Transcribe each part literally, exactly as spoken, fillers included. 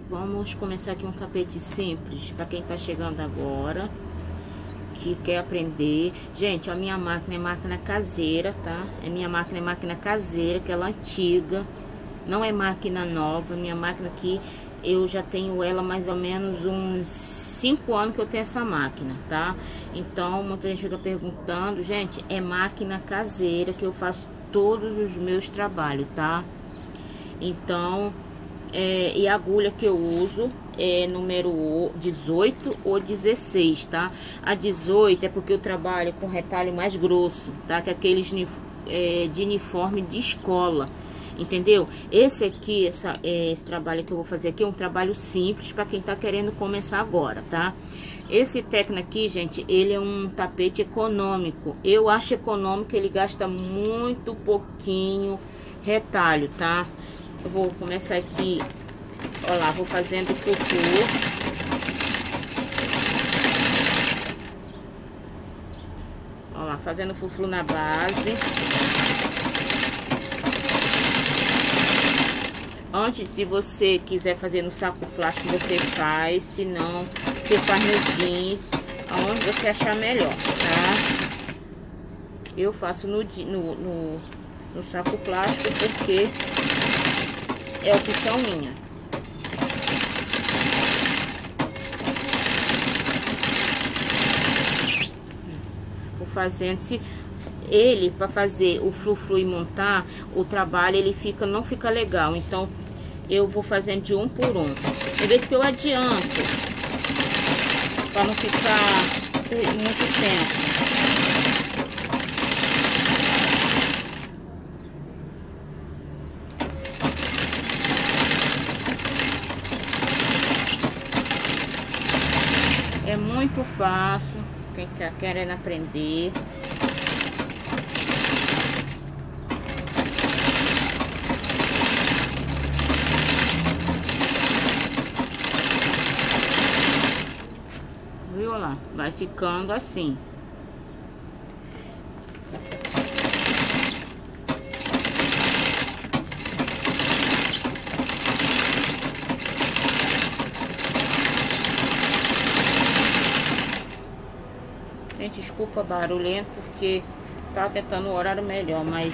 Vamos começar aqui um tapete simples para quem tá chegando agora, que quer aprender. Gente, a minha máquina é máquina caseira, tá? É minha máquina é máquina caseira, que ela é antiga, não é máquina nova. Minha máquina aqui, eu já tenho ela mais ou menos uns cinco anos que eu tenho essa máquina, tá? Então, muita gente fica perguntando, gente, é máquina caseira que eu faço todos os meus trabalhos, tá? Então, é, e a agulha que eu uso é número dezoito ou dezesseis, tá? A dezoito é porque eu trabalho com retalho mais grosso, tá? Que é aqueles é, de uniforme de escola, entendeu? Esse aqui, essa, é, esse trabalho que eu vou fazer aqui é um trabalho simples para quem tá querendo começar agora, tá? Esse Tecno aqui, gente, ele é um tapete econômico. Eu acho econômico, ele gasta muito pouquinho retalho, tá? Eu vou começar aqui, ó lá, vou fazendo fufu. Ó lá, fazendo fufu na base. Antes, se você quiser fazer no saco plástico, você faz. Se não, você faz no jeans, aonde você achar melhor, tá? Eu faço no, no, no, no saco plástico porque é opção minha. Vou fazendo, se ele, para fazer o frufru e montar, o trabalho ele fica, não fica legal. Então eu vou fazendo de um por um. Tem vezes que eu adianto, para não ficar muito tempo. É muito fácil, quem tá querendo aprender. Viu lá? Vai ficando assim. Gente, desculpa barulhento porque tá tentando um horário melhor, mas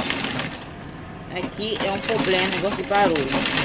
aqui é um problema, negócio de barulho.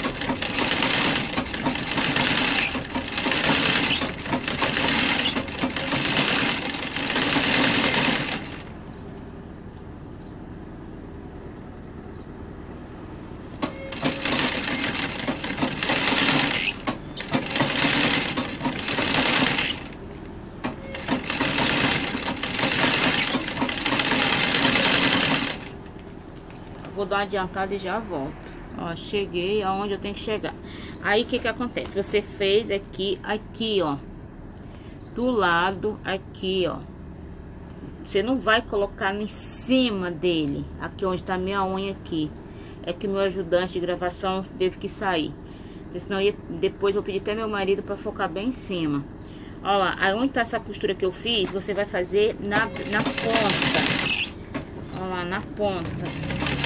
Vou dar uma adiantada e já volto. Ó, cheguei aonde eu tenho que chegar. Aí, o que que acontece? Você fez aqui, aqui, ó. Do lado, aqui, ó. Você não vai colocar em cima dele. Aqui onde tá minha unha aqui. É que meu ajudante de gravação teve que sair. Porque senão ia, depois eu pedi até meu marido pra focar bem em cima. Ó lá, aí onde tá essa costura que eu fiz, você vai fazer na, na ponta. Ó lá, na ponta.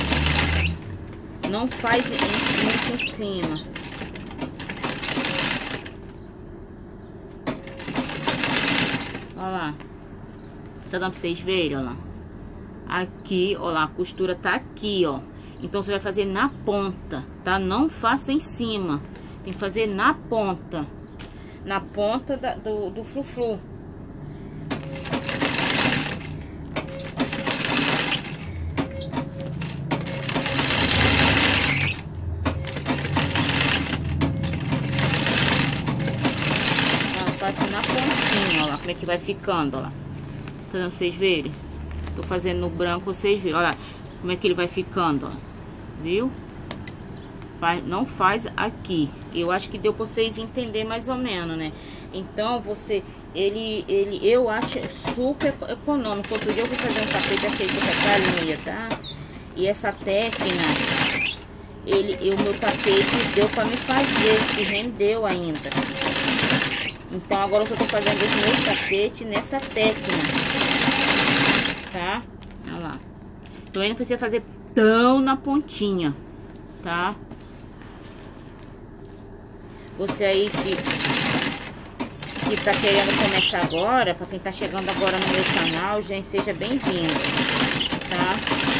Não faz muito em cima. Olha lá. Tá dando pra vocês verem, ó lá. Aqui, ó lá, a costura tá aqui, ó. Então você vai fazer na ponta, tá? Não faça em cima. Tem que fazer na ponta. Na ponta da, do, do frufru. Assim na pontinha, ó lá, como é que vai ficando, ó lá. Tá dando pra vocês verem? Tô fazendo no branco, vocês verem, ó lá, como é que ele vai ficando, ó. Viu? Faz, não faz aqui. Eu acho que deu pra vocês entenderem mais ou menos, né? Então, você, ele, ele, eu acho super econômico. Outro dia eu vou fazer um tapete, achei que essa linha, tá? E essa técnica, ele, o meu tapete deu pra me fazer, que rendeu ainda. Então agora eu tô fazendo os meus tapetes nessa técnica, tá? Olha lá. Então aí não precisa fazer tão na pontinha, tá? Você aí que, que tá querendo começar agora, pra quem tá chegando agora no meu canal, gente, seja bem-vindo, tá?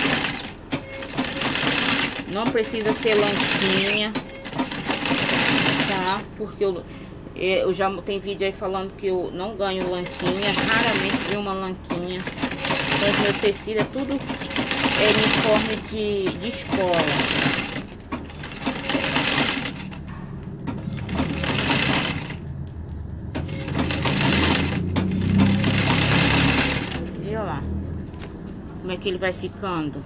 Não precisa ser lanquinha, tá? Porque eu, eu já tem vídeo aí falando que eu não ganho lanquinha, raramente vi uma lanquinha. Então, meu tecido é tudo é uniforme de, de escola. Viu lá? Como é que ele vai ficando?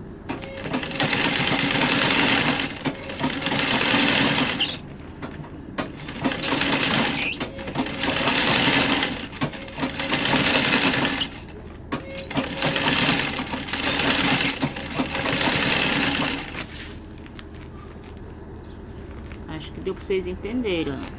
Acho que deu pra vocês entenderem, ó.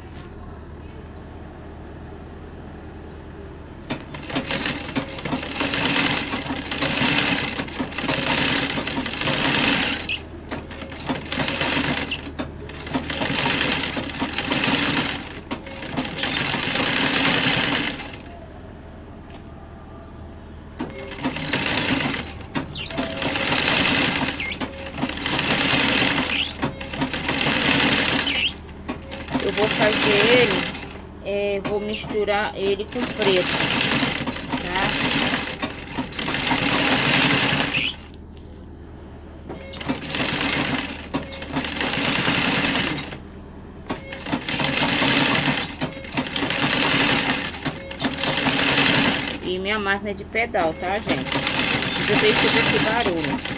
Eu vou fazer ele, é, vou misturar ele com preto, tá? E minha máquina é de pedal, tá, gente? Eu vejo que esse barulho.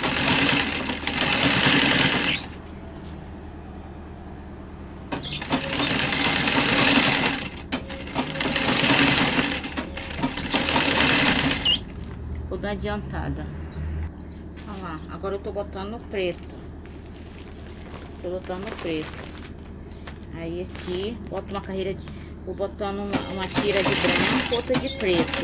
Vou dar adiantada. Olha lá, agora eu tô botando preto. Tô botando preto. Aí aqui, boto uma carreira de... Vou botando uma, uma tira de branco, outra de preto.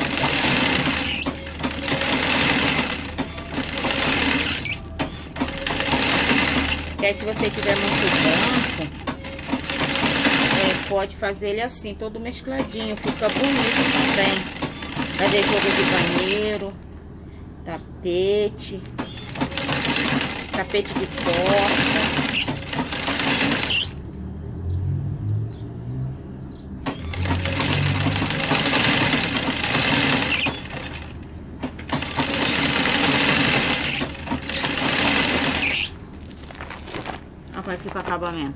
E aí, se você tiver muito branco, é, pode fazer ele assim, todo mescladinho. Fica bonito também. Fazer jogo de banheiro, tapete, tapete de porta. Olha como é que fica o acabamento,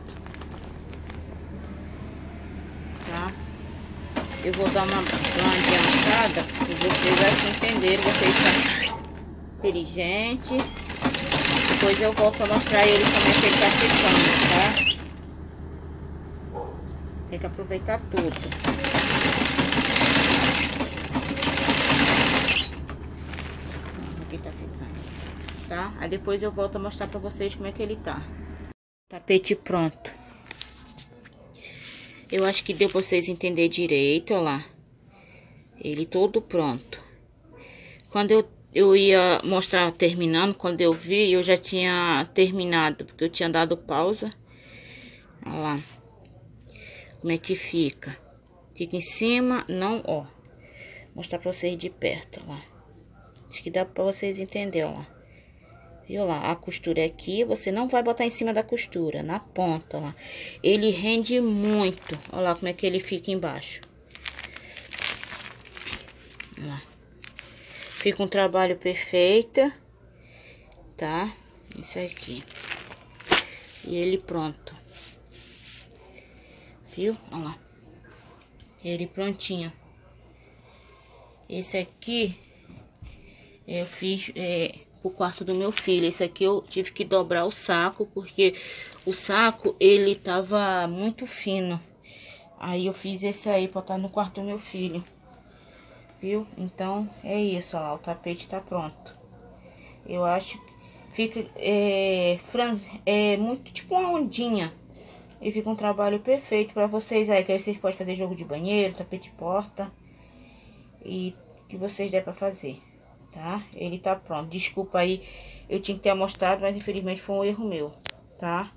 tá? Eu vou dar uma, uma adiantada e vocês assim entenderem, vocês são inteligentes. Depois eu volto a mostrar ele como é que ele tá ficando, tá? Tem que aproveitar tudo. Aqui tá ficando, tá? Aí depois eu volto a mostrar pra vocês como é que ele tá. Tapete pronto. Eu acho que deu pra vocês entenderem direito, ó lá. Ele todo pronto. Quando eu, eu ia mostrar terminando, quando eu vi, eu já tinha terminado, porque eu tinha dado pausa. Ó lá. Como é que fica. Fica em cima, não, ó. Vou mostrar pra vocês de perto, ó lá. Acho que dá pra vocês entenderem, ó lá. Viu lá, a costura é aqui, você não vai botar em cima da costura, na ponta, ó lá. Ele rende muito, olha lá como é que ele fica embaixo. Olha lá. Fica um trabalho perfeito, tá? Isso aqui. E ele pronto. Viu? Olha lá. Ele prontinho. Esse aqui, eu fiz... É, o quarto do meu filho. Esse aqui eu tive que dobrar o saco, porque o saco ele tava muito fino. Aí eu fiz esse aí pra estar no quarto do meu filho. Viu? Então é isso, ó lá, o tapete tá pronto. Eu acho que fica é, franz, é muito tipo uma ondinha. E fica um trabalho perfeito pra vocês aí, que aí vocês podem fazer jogo de banheiro, tapete porta e o que vocês der pra fazer. Tá? Ele tá pronto. Desculpa aí, eu tinha que ter mostrado, mas infelizmente foi um erro meu, tá?